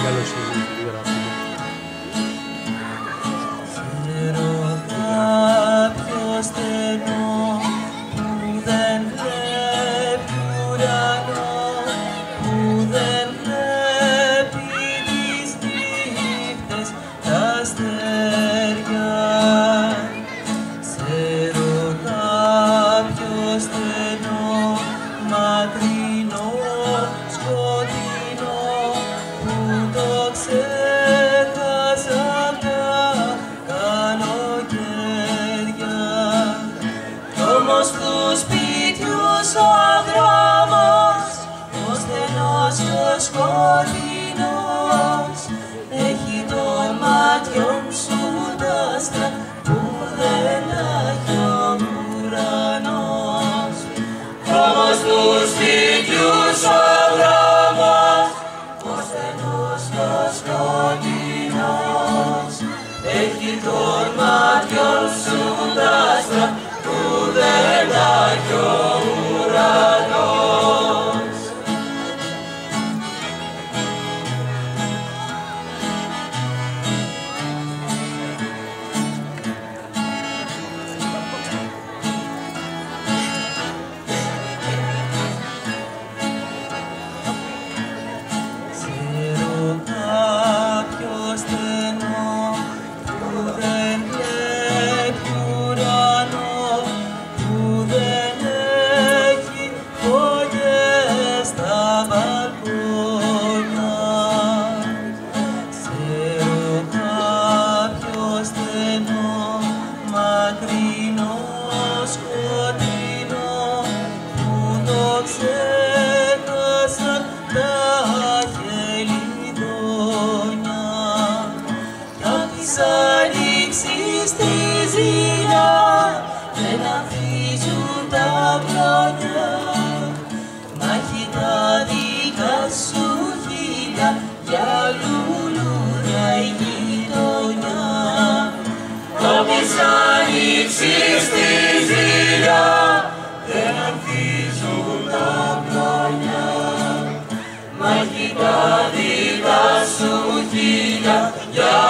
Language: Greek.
καλοσύνη τη γραφή. Ξέρω κάποιο στενό που δεν βλέπει ουρανό, που δεν βλέπει τις νύχτες τα αστέρια. Ξέρω κάποιο στενό, μακρινό, σκοτεινό, που το ξέχασα τα καλοκαίρια. Κι όμως του σπίτιου ο δρόμος, ο στενός και ο σκοτεινός, έχει των μάτιων σου τα άστρα που δεν έχει ο ουρανός. Κι όμως του σπίτιου ο δρόμος, ο στενός και ο σκοτεινός, έχει των μάτιων σου τα άστρα που δεν έχει ο ουρανός. Ξέρω κάποιο στενό που δεν βλέπει ουρανό, που δεν έχει φωλιές στα μπαλκόνια. Ξέρω κάποιο στενό, μακρινό, σκοτεινό, που το ξέχασαν τα χελιδόνια. Κι απ' τις ανοίξεις στη ζήλια δεν αφήσουν τα μπλόνια, μα έχει τα δικά σου χείλια για λουλούδια η γειτονιά. Κι απ' τις ανοίξεις στη ζήλια δεν αφήσουν τα μπλόνια, μα έχει τα δικά σου χείλια για